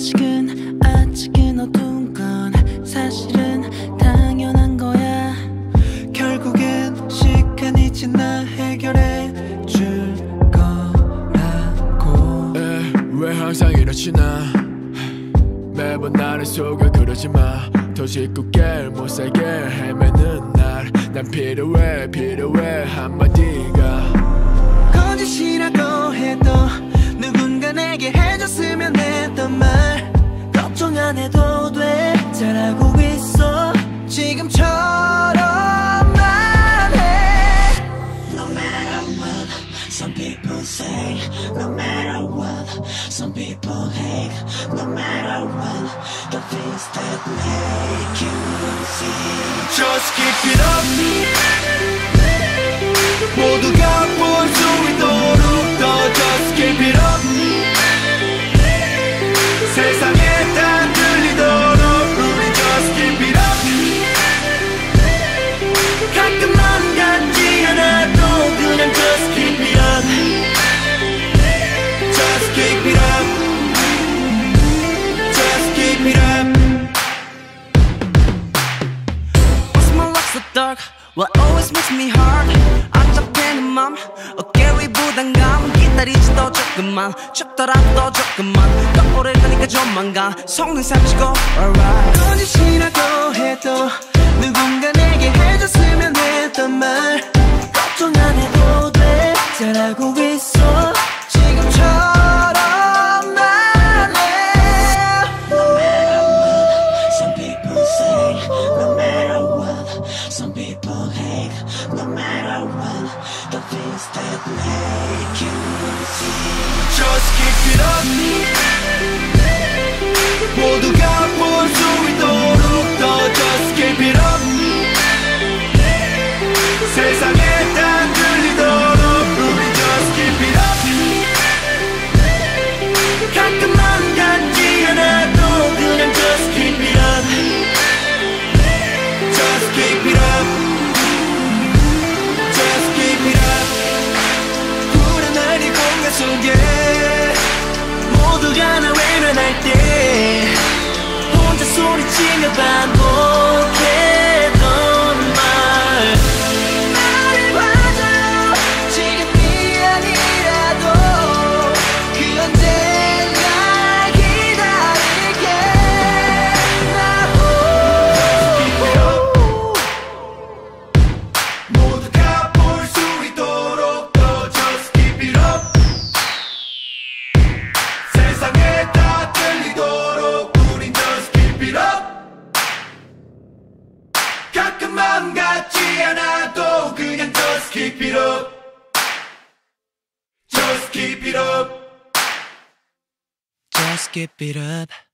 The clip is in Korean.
아직은 어두운 건 사실은 당연한 거야. 결국엔 시간이 지나 해결해 줄 거라고. 왜 항상 이렇지 나 매번 나를 속여 그러지 마. 더 짓궂게 못살게 헤매는 날 난 필요해 한마디가 거짓이라고 해도 누군가 내게 해줬으면 했던 말 걱정 안 해도 돼. 잘하고 있어 지금처럼만 해. No matter what some people say, no matter what some people hate, no matter what the things that make you see. Just keep it up. 모두가 볼 수 있도록 더 Just keep it up. 세상에 다 들리도록 우리 Just keep it up. 가끔만 같지 않아도 그냥 just keep it up. Just keep it up. Just keep it up. What's my life so dark? What always makes me hard? 안 잡히는 맘 어깨 위 부담감 기다리지도 조금만 춥더라도 조금만 떠오를 거니까 조만간 속는 삼키고 alright. 거짓이라고 해도 누군가 내게 해줬으면 했던 말 걱정 안 해도 돼. 잘하고 있어 지금처럼만 해. No matter what some people say, no matter what some people hate, no matter what the things that make you see. Just keep it up. 모두가 볼 수 있도록 더 Just keep it up. 세상에 다 들리도록 우리 Just keep it up. 가끔만 같지 않아도 그냥 just keep it up. Just keep it up. Just keep it up. 불안한 이 공간 속에 모두가 나 외면할 때 혼자 소리치며 반복했던 말 말해봐줘요. 지금이 아니라도 그 언젠가 기다릴게. 모두가 볼 수 있도록 더 Just keep it up. 세상에 다 들리도록 우린 Just keep it up. 가끔만 같지 않아도 그냥 Just keep it up. Just keep it up. Just keep it up.